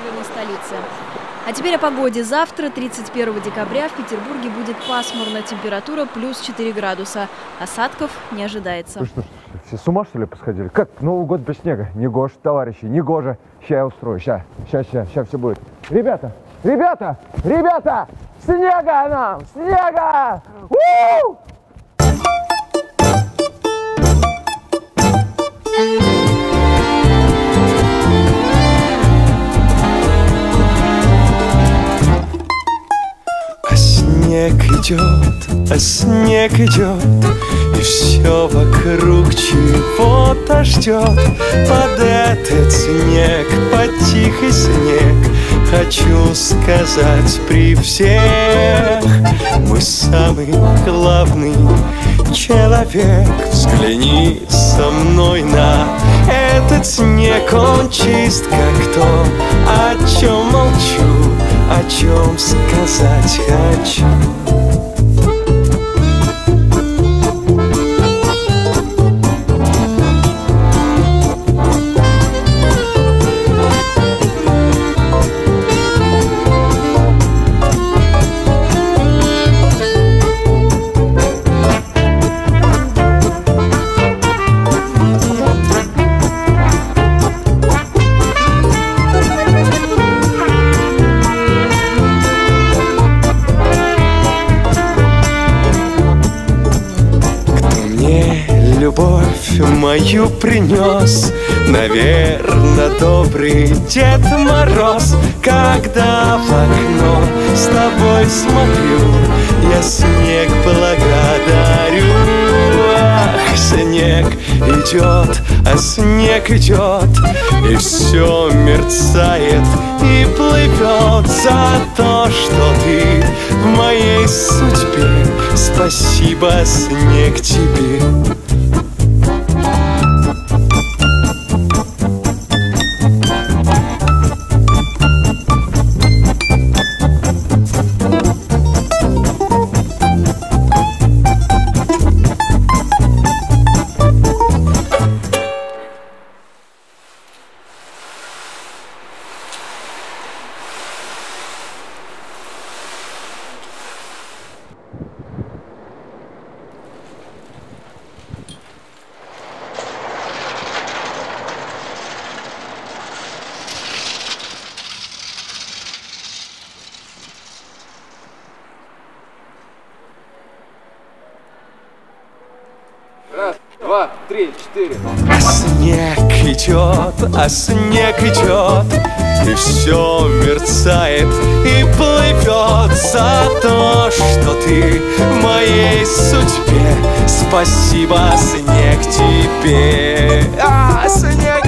северной столицы. А теперь о погоде. Завтра, 31 декабря, в Петербурге будет пасмурно, температура плюс 4 градуса. Осадков не ожидается. Что, все с ума, что ли, посходили? Как Новый год без снега? Негоже, товарищи, негоже. Сейчас я устрою, сейчас все будет. Ребята, снега нам, снега! У-у-у! Снег идет, и все вокруг чего-то ждет. Под этот снег, под тихий снег, хочу сказать при всех: мой самый главный человек. Взгляни со мной на этот снег, он чист, как то, о чем молчу, о чем сказать хочу. Любовь мою принес, наверно, добрый Дед Мороз. Когда в окно с тобой смотрю, я снег благодарю. Ах, снег идет, а снег идет, и все мерцает и плывет. За то, что ты в моей судьбе, спасибо, снег, тебе. Раз, два, три, четыре. А снег идет, и все мерцает и плывет. За то, что ты в моей судьбе, спасибо, снег, тебе. Снег